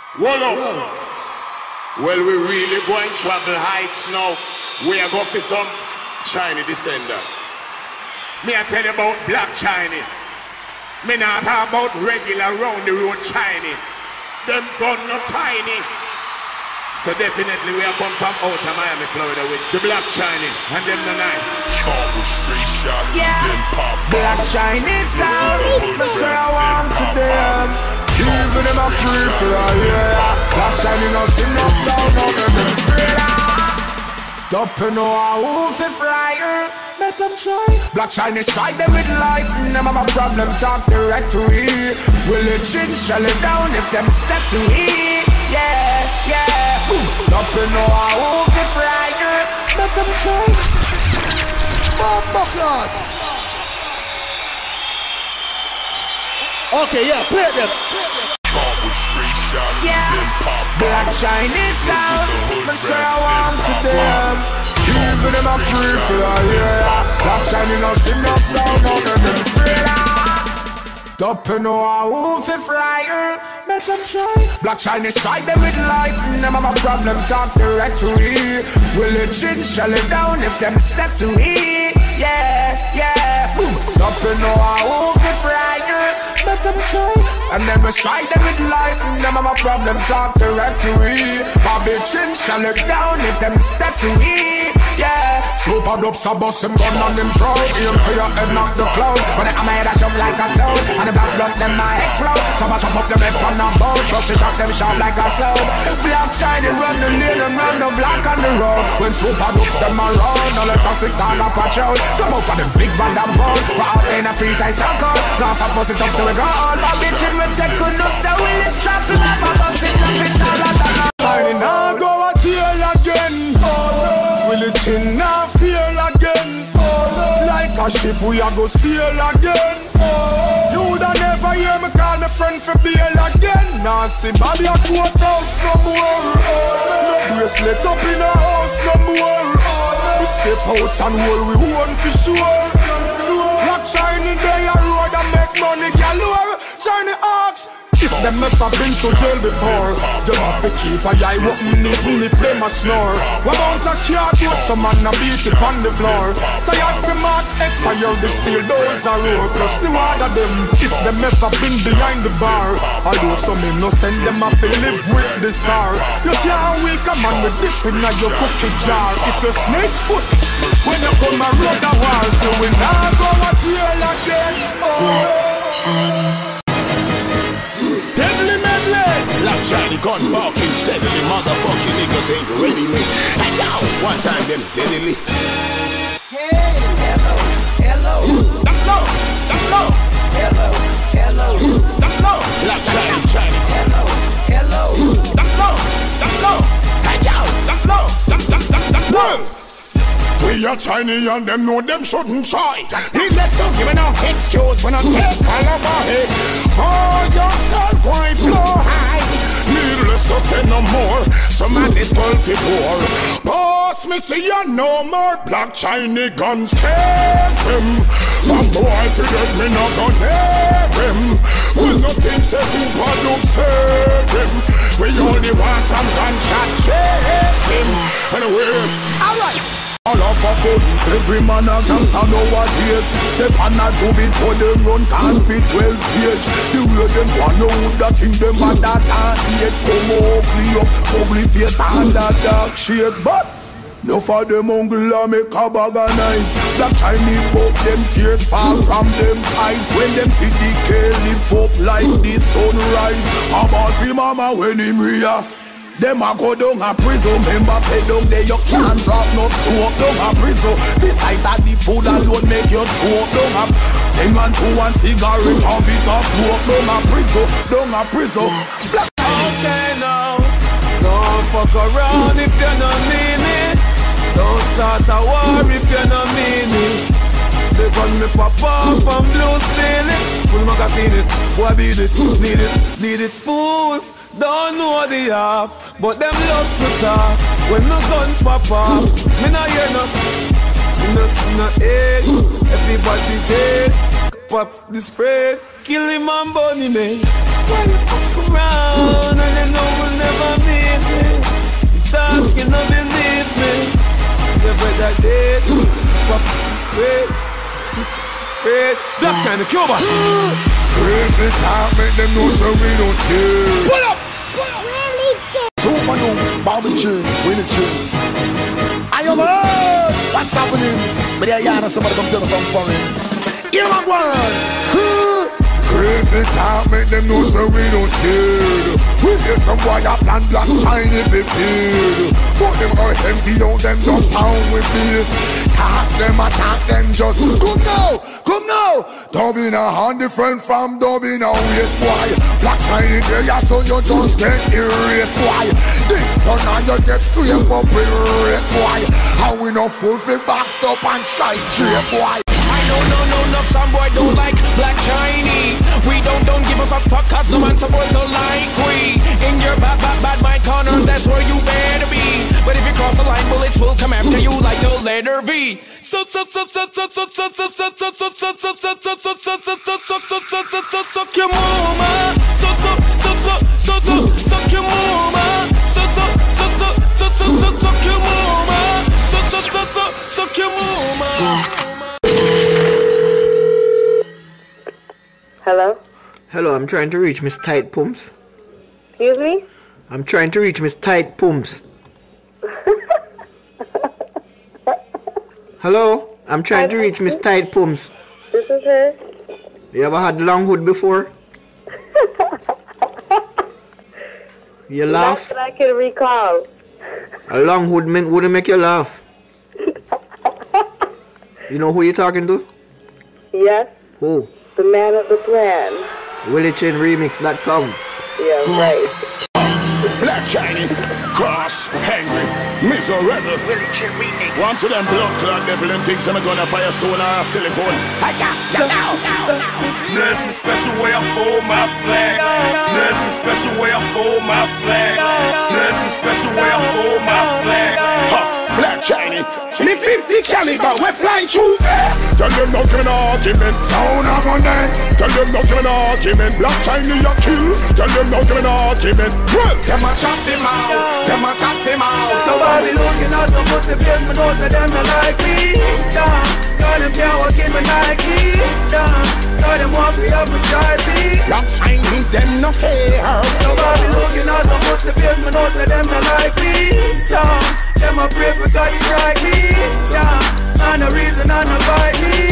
Whoa. Well, we really going trouble heights now. We are going for some Chinese descendant. Me I tell you about black Chinese. Me not talk about regular round the road Chinese. Them gun not tiny. So definitely we are come from out of Miami, Florida with the black Chinese and them the nice. Black Chinese sound, that's what I want to them. Even them a free for a year. Black Chinese no sing no sound, no them free. Don't know how to fry. Let them try. Black Chinese try them with light. Them have a problem, talk directory. Will it chin shell it down if them step to eat? Yeah. Don't know how to fry. Let them try. Bucklots. Okay, yeah, play them. Black Chinese sound, that's what I want to them. Even them a free for a year. Black Chinese no sing no sound, no them free. Don't know how to fry. Let them try. Black Chinese try them with light. Them have a problem, talk directory. Will it chin shell it down if them step to eat? Yeah. Don't know how to fry. Let them try. And them try them with light. Them have a problem, talk directory. Bobby chin shell it down if them step to eat. Yeah. Super dubs a bust him gun on him proud. Aim for your head, knock the cloud. When they come here, I jump like a toad. And the black blood, them might explode. Chop up them head from the boat. Plus they shot them sharp like a sword. Black Chinese run the lane and run the black on the road. When super dubs them around, no less than 6 on a patrol. Stop out for the big van and ball. We're out in a free size circle. Now some bust it up to a goal. My bitch in with tech could no say we let's trap him up. I bust it up, it's all out of the Chinese now go a tail again. Will it chin now feel again? Like a ship we a go sail again. You woulda never hear me call my friend for bail again. Now see Bobby a courthouse no more. No bracelet up in a house no more. We step out and hold we own for sure. Black Chinese day a road and make money galore. Chinese ox. If them ever been to jail before, them have to keep a eye open even if them a snore. What about a cardboard, some man a beat it on the floor. Tired for Mark X, I hear the steel doors are road. Plus the word of them, if them ever been behind the bar, although some innocent them have to live with the scar. You can't wake a man with dip in your cookie jar. If you snitch pussy, when you come a road a war, so we now go a jail again. Black Chinese gun barking steadily. Motherfucking niggas ain't ready me. Hey yo, one time them deadly. Hey, hello. Hello. Black Chinese. Hello. Hey yo. We are Chinese and them know them shouldn't try. Needless to give no excuse when I take all of my head. Oh, your skull quite flow high. Needless to say no more. Some man is called for war. Boss, me see you no more. Black Chinese guns take him. From boy to get me not gonna near him. Will nothing say super dope save him. We only want some gunshot chase him. Anyway, alright. All of a sudden, every man a gangster nowadays. Step on a jubit for them run can't fit 12 gauge. The way them want you would that think them at that age. Come ugly up, ugly face and that dark shade. But no for them uncle a make a bag of knife. Black Chinese both them tears fall from them eyes. When them see the K lift up like the sunrise. About the mama when him rear. Them a go down a prison. Remember say down there you can't drop no smoke down a prison. Besides that the food alone make you choke down a 10 and 2 and cigarette a bit of smoke down a prison. Down a prison. Okay now, don't fuck around if you don't mean it. Don't start a war if you don't mean it. They gun me pop off and blue steal it. Full magazine it, boy beat it, need it. Fools don't know the half, but them love to talk. When no gun pop off, me not hear no, me no see no head. Everybody dead, pop the spread, kill him and bunny man. Why you fuck around and you know Black China, Cuba. Crazy talk, make them know so we don't scare. Pull up! Super news, Bobby Chin, Winnie Chin. I am what's happening? But yeah, somebody come tell me from foreign. Give my word. Crazy talk, make them know so we don't scared. We hear some boy that plan Black China be paid. But them are empty out, them don't pound with this. Talk them, attack them, just come now, come now. Dubbing a hand different from dubbing a waste, boy. Black China there, yeah, so you just get erased, boy. This turn on you get scraped up with rate, boy. And we no fulfill backs up and try trip, boy. No, some boy don't like Black Chinese. We don't give a fuck cause no man supposed to like we. In your bad mind corner, that's where you better be. But if you cross the line, bullets will come after you like the letter V. Suck your mama. Suck your mama. Suck your mama. Suck your mama. Hello? Hello, I'm trying to reach Miss Tight Pumps. Excuse me? I'm trying to reach Miss Tight Pumps. Hello? I'm trying to reach Miss Tight Pumps. This is her. You ever had long hood before? You laugh? That's what I can recall. A long hood wouldn't make you laugh. You know who you're talking to? Yes. Who? The man of the plan. WillyChinRemix.com. Yeah, right. Black China, cross, angry, miserable. One to them blood clot devil and things I'm gonna fire stone or silicone. There's a special way I fold my flag. There's a special way I fold my flag. There's a special way I fold my flag. Black China, Me 50 caliber, we flying shoes. tell them not give an argument. Sound of on that. Tell them not give an argument. Black China you kill. Tell them not give an argument. Well, Them a chop him out. Them a chop him out. Nobody looking at the pussy face, me knows that them not like me. Know them can't walk in my Nike. Know them want me up and side me. Black Chinese, them no care. Nobody looking at the pussy face, me knows that them not like me. Them a pray for God to strike me. And the reason I not fight me.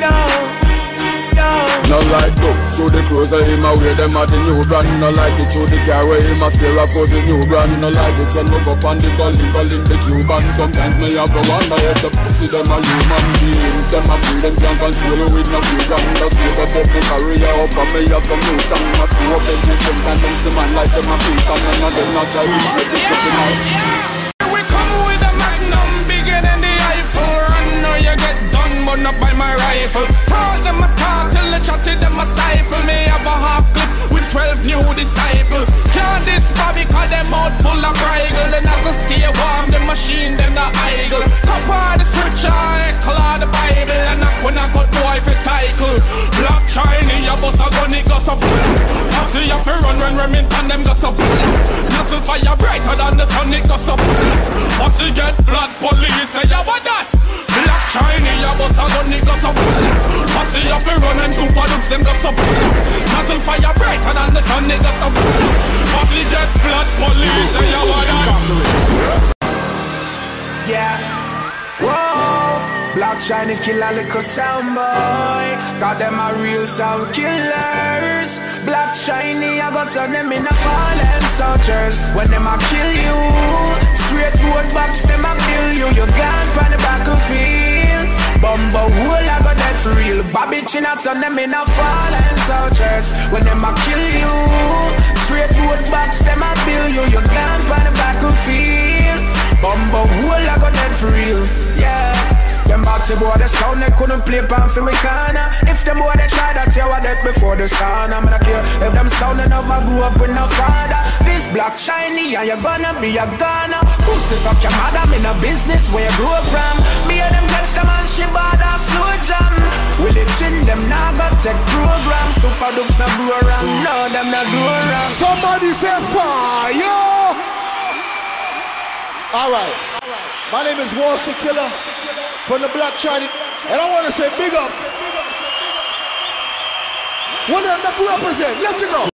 No like books through the clothes of him, I wear them at the new brand. No like it through the car where him a scare of course the new brand. No like it when we go on the gully calling the Cuban. Sometimes me have to wonder if the pussy them a human beings. Them a free, them can't control you with no free gun. Just take up the career up and me have some new song. I screw up every sometimes them see man like them a beat. And none of them not try to slip it up in house. We come with a magnum bigger than the Eiffel. Run or you get done, but not by my rifle. Talk them a talk till the chatty them a stifle. Me have a half clip with 12 new disciples. Can't this Bobby cause them out full of bridle. Then as I stay warm, the machine them not idle. Copy the scripture, echo of the Bible. And knock when I got boy for title. Black China, your boss a gun, it goes up. Fussy you fi run Remington, them goes up. Nozzle fire brighter than the sun, it goes up. Fussy get flat, police say you want that. Black China, your boss a gun, it goes up. Fussy you fi run and super dukes, them goes up. Nozzle fire brighter than the sun, it goes up. Fussy get flat, police say you want that. Yeah. Whoa. Black China kill a little sound boy. Got them a real sound killers. Black China, I got turn them in a fallen soldiers. When them a kill you, straight road box them a kill you. You gone from the battlefield. Bumbo hole I got that for real. Bobby Chin I turn them in a fallen soldiers. When them a kill you, straight road box them a kill you. You gone from the battlefield. Bumbo hole I got that for real. Yeah. Them batty boy the sound they couldn't play pan for me corner. If them boy they try that you were dead before the sun. I'm not care if them sound they never grew up with no father. This Black Chinese and you gonna be a gunner. Pussy suck your mother in a business where you grew from. Me and them catch them and she bad and slow jam. Will it chin them now got tech program. Super dupes not grow around. No them not grow around. somebody say fire. Alright. My name is Walshy Killer from the Black Chinese, and I want to say big up. One of them that we represent. Let's go.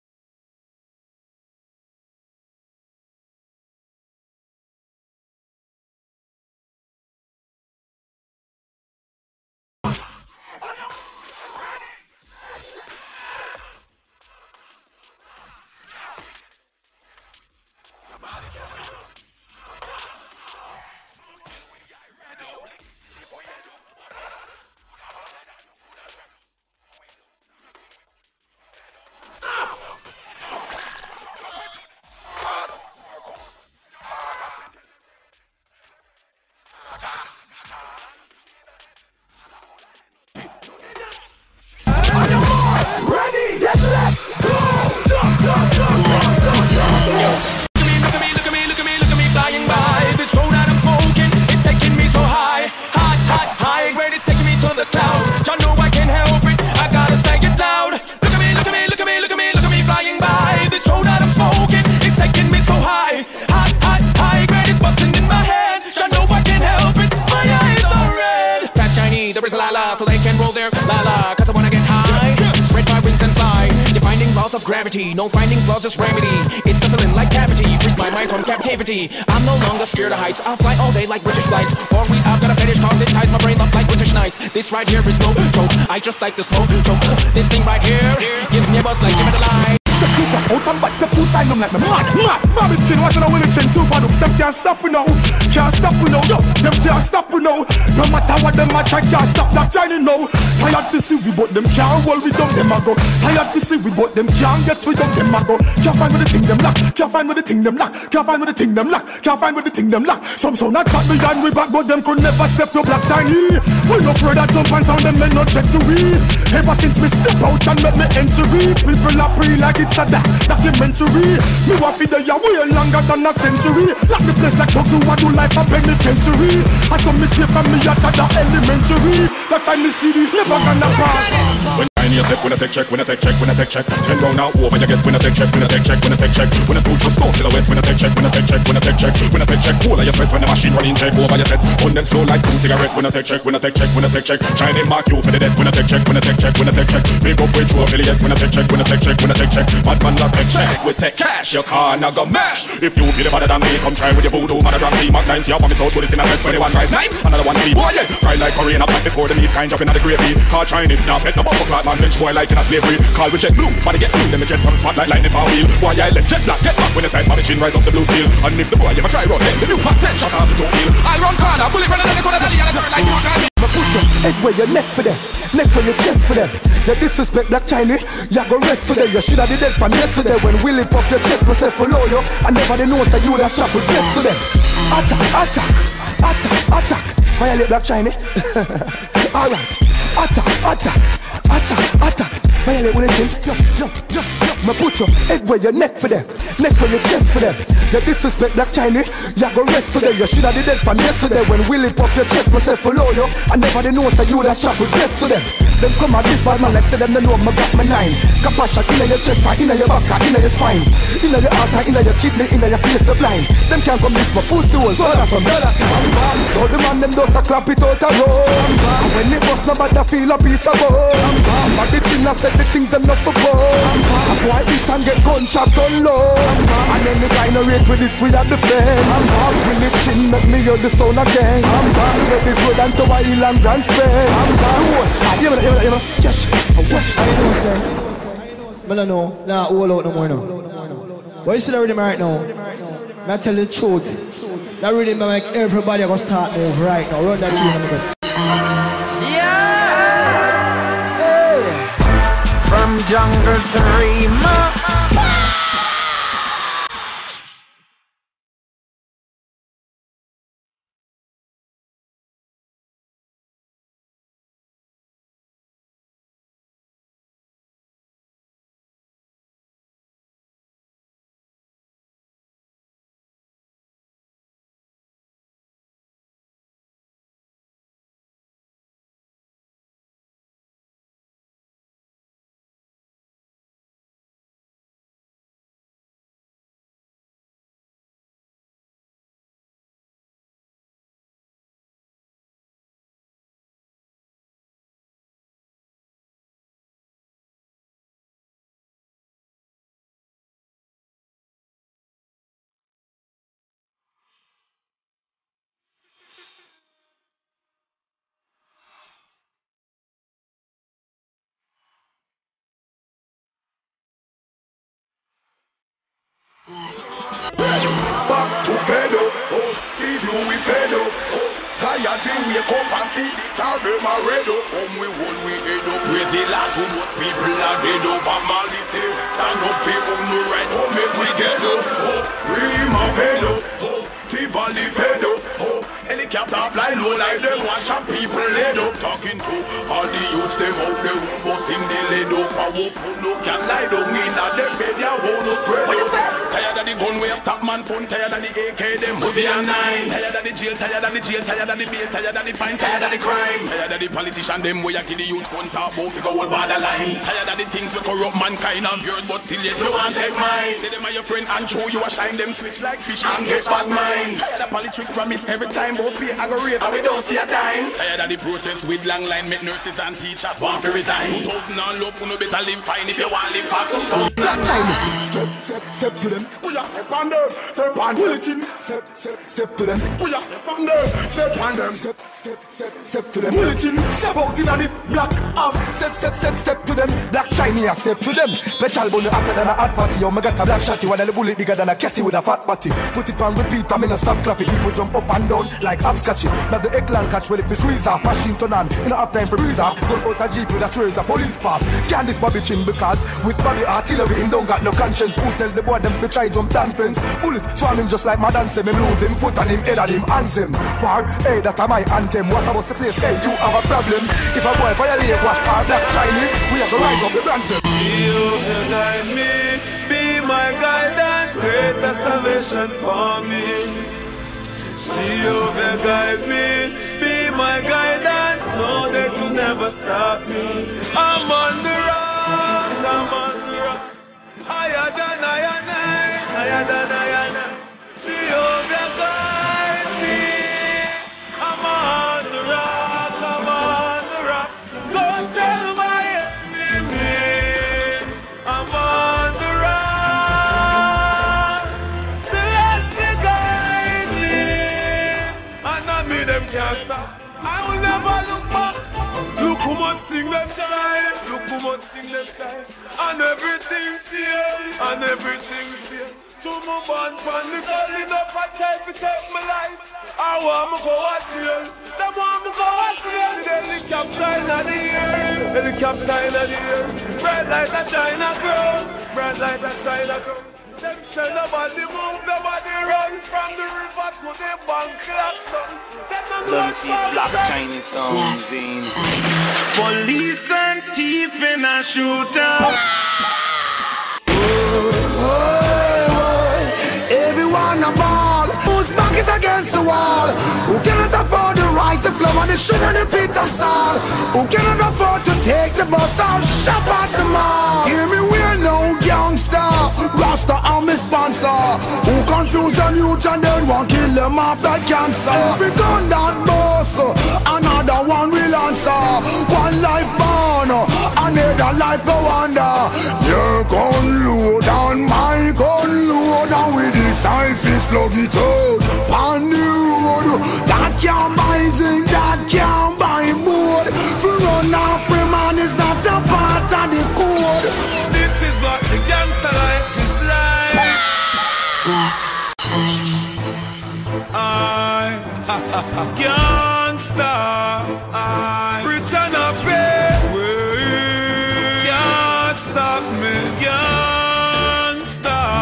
So they can roll their la-la, cause I wanna get high. Spread my wings and fly. Defining laws of gravity, no finding flaws, just remedy. It's a feeling like cavity, freeze my mind from captivity. I'm no longer scared of heights, I'll fly all day like British flights. For weed, I've got a fetish cause it ties my brain up like British nights. This right here is no joke, I just like the smoke choke. This thing right here gives me a buzz like give it a lie. Step two, out and back, step two, sign them like me mad. Mommy chin, watching a winning chin, two bad them can't stop we know. Can't stop we know, yo, them can't stop we know. No matter what them a try, can't stop that China now. Tired to see we but them can't hold we down, them a go. Tired to see we but them can't get we down, them a go. Can't find where the thing them lock, can't find where the thing them lock, can't find where the thing them lock, can't find where the thing them lock. Some sound attack me and we back, but them could never step to Black Chinese. We no afraid that jump and sound them men not check to we. Ever since me step out and make me entry, people are pre like it's a documentary. Me want fi there way longer than a century. Like the place like dogs who want do life a penitentiary. I saw me slip from me at the elementary. That time me see the never gonna pass. When you step, when I take check, when I take check, when I take check. 10 round now over you get when I take check, when I take check, when I take check. When I do just go silhouette, when I take check, when I take check, when I take check. When I take check, cool you sweat when the machine running take over your set. On them slow like 2 cigarette, when I take check, when I take check, when I take check. China mark you for the dead, when I take check, when I take check, when I take check. Big up with you affiliate, when I take check, when I take check, when I take check. Bad man not take check, we take cash, your car now go mash. If you feel it better than me, come try with your voodoo, manogram C, Mark 90, I'll vomit out, put it in a press, 21 rise 9. Another one to boy, yeah. Fry like Korean, up before the meat, kind dropping out the gravy. Car Chinese, now pet no bubble clot, man, bench boy like in a slavery. Call with jet blue, body get blue, then me jet from spotlight lightning power wheel. Why I let jet black get back when the side body chin rise up the blue steel. And if the boy ever try run, then the new Pac 10 shot off the toe heel. I run corner, pull it run and then corner deli and I turn like you can. Put your head where your neck for them, neck where your chest for them. You disrespect Black Chinese, you go rest today. You should have did that from yesterday when we lift up your chest. Myself follow you, and nobody knows that you would have shot with best to them. Attack, attack, attack, attack. Violate Black Chinese. Alright, attack, attack, attack, attack. Violate with a chin. Yo, yo, yo, yo. Me put your head where your neck for them, neck where your chest for them. You disrespect Black Chinese, you go rest today. You should have did that from yesterday when we lift up your chest. Myself follow you, and nobody knows that you would have shot with best to them. Them come at this bad man like say them they know me got my 9. Kapasha inna your chest, inna your back, inna your spine, inna your heart, inna your kidney, inna your face blind. Them can't come this my pussy hole, so that's from brother. So the man them does a clap it out a roll. And when it bust nobody feel a piece of bone. But the chin a said the things them not for bone. Why this and get gunshot on low. And then the guy no rate with this we have the fame. Will the chin make me hear the sound again. So get this road and to a hill and grand Spain. Yes, I know, sir. But I know, nah, all out no more now. But you see that rhythm right now? I tell you the truth. That rhythm make everybody go start move right now. Run that tune. Yeah. Hey. From jungle to Rima. fi wake up and feel the car them a red up. Come we hold we head up. Praise the Lord too much people are dead up. But Mali say stand up fi on the right. Oh make we get up. Oh we my fed up. Oh T-Valley fed up. Oh helicopter fly low like them watch some people laid up. Talking to all the youths them out there who busting the lead up. I won't put no can lie down in that them bed ya won't no afraid up. Tired of the gun we have top man phone. Tired of the AK them Uzi and 9. Tired of the jail, tired of the jail, tired of the bail, tired of the fine, tired of the crime. Tired of the politician them where you kill the youth gun talk about figure all borderline. Tired of the things we corrupt mankind and yours but still yet you want take mine. Say them are your friend and show you a shine them switch like fish and get bad mind. Tired of politics promise every time but pay aggravate and we don't see a dime. Tired of the process with long line make nurses and teachers want to resign. 2000 and love you no better live fine if you want live past 2000. Black China. Step to them. We are step on them. Step on bulletin. Step to them. We are step on them. Step on them. Step to them. Bulletin. Step out in the black arm. Step to them. Black China. Step to them. Special bone hotter than a hot party. Oh, me got a black shotty. One of the bullet bigger than a catty with a fat body. Put it on repeat. I'm in a stop clapping. People jump up and down like hopscotch. Now the eggplant catch well if you squeeze off. Washington and you don't have time for breezer. Gun out a jeep with a swears a police pass. Can't this Bobby chin because with Bobby artillery him don't got no conscience. Who tell the boy them to try jump down fence? Bullet swam him just like my dance him. Him lose him foot on him head on him hands him. War, hey that's my anthem. What about the place? Hey you have a problem. If a boy violate what's our Black Chinese, we have to rise up the ransom. You guide me, be my guidance, greater salvation for me. Jehovah guide me, be my guidance, no they could never stop me. I'm on the rock, I'm on the rock. Higher than I am, higher than I am. Jehovah guide me, I'm on the rock, I'm on the rock. Go tell my enemy, I'm on the rock. Celestial guide me, and I mean them can't stop. I will never look back. Look how much thing them shine. Look how much thing them shine. And everything fear. And everything fear. To my band from the gully up and try to take my life. I want me go watch you. Them want me go watch you. The helicopter in the air. Helicopter in the air. Bright light a shine a girl. Bright light a shine a girl. Them say nobody move, nobody run from the river to the bank clock. Let me see Black Chinese songs in. Police and thief in a shootout. Everyone a ball. Whose back is against the wall? Who cannot afford the rise, the flow, and the shit and the pit of salt? Who cannot afford to take the bus down, shop at the mall? Hear me, we're no gangster. Rasta and me sponsor. Who confuse the youth and then want kill them off like cancer? Every gun that boss, another one will answer. One life born, another life go under. Your gun load and my gun load, and with this I fist slug it out. On the road, that can't buy zinc, that can't buy wood. For run off free man is not a part of the code. This is what the gangster life is like. Gangster, rich and a big way. Can't stop me, gangster.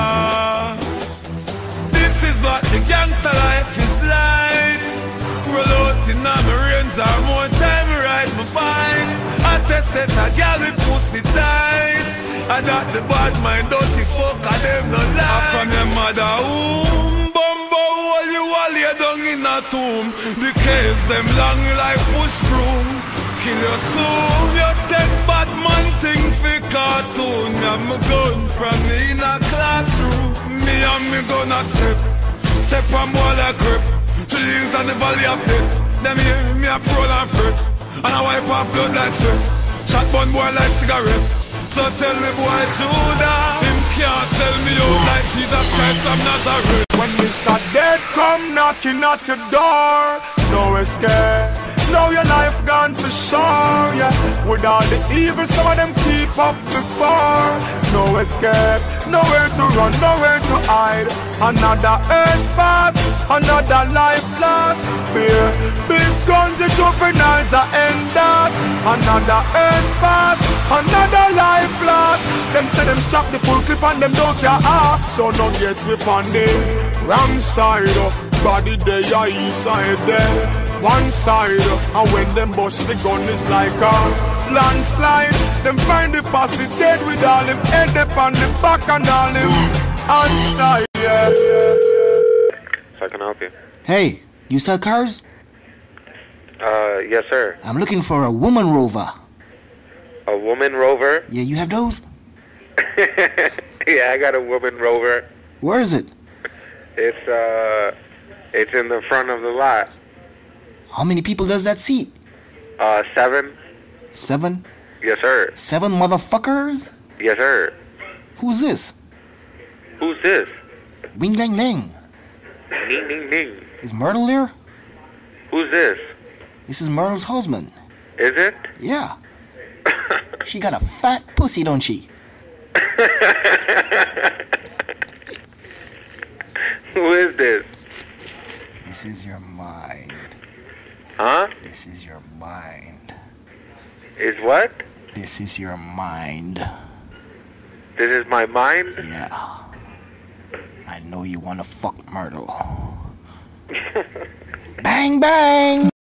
This is what the gangster life is like. Roll out in my range or more time ride my bike. I tested a girl with pussy tight. I got the bad mind, dirty fuck, and them no lie. From your mother womb, bumbo hole you all lay down in a tomb. The case them long like push broom. Kill your soul, you take bad man thing for cartoon. Me and my gun from me in a classroom. Me and me gonna step on wall like grip. Trees on the valley of death. Them hear me a prone and fret. And I wipe off blood like sweat. Shot bun boy like cigarette. So tell the boy Judah, him can't sell me out like Jesus Christ from Nazareth. When Mr. Dead come knocking at your door, no escape. Now your life gone for sure, yeah. With all the evil, some of them keep up before. No escape, nowhere to run, nowhere to hide. Another earth pass, another life lost. Fear, big guns, the juveniles are enders. Another earth pass, another life lost. Them say them strap the full clip and them don't care. So now get we on the wrong side. Body there, east side there. One side, and when them bust the gun is like a landslide. Them find the posse dead with all him head up on the back and all him outside, yeah. So I can help you? Hey, you sell cars? Yes sir. I'm looking for a woman rover. A woman rover? Yeah, you have those? Yeah, I got a woman rover. Where is it? It's in the front of the lot. How many people does that seat? 7. 7? Yes, sir. 7 motherfuckers? Yes, sir. Who's this? Who's this? Wing dang dang. Ning ning ning. Is Myrtle there? Who's this? This is Myrtle's husband. Is it? Yeah. She got a fat pussy, don't she? Who is this? This is your mind. Huh? This is your mind. Is what? This is your mind. This is my mind? Yeah. I know you wanna fuck Myrtle. Bang bang!